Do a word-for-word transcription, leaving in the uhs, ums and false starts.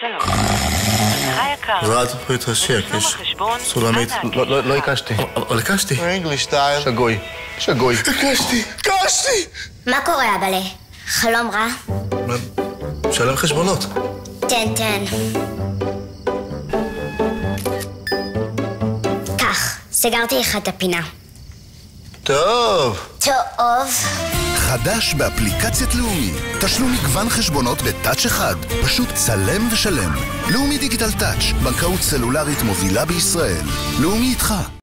שלום. אזרח יקר. ועד להתרשק, יש סולמית. לא הקשתי. אבל הקשתי. English style. שגוי. שגוי. הקשתי! הקשתי! מה קורה, אבאלה? חלום רע? משלם חשבונות. תן, תן. כך, סגרתי לך את הפינה. טוב. טוב. חדש באפליקציית לאומי. תשלום מגוון חשבונות בטאץ' אחד. פשוט צלם ושלם. לאומי דיגיטל טאץ', בנקאות סלולרית מובילה בישראל. לאומי איתך.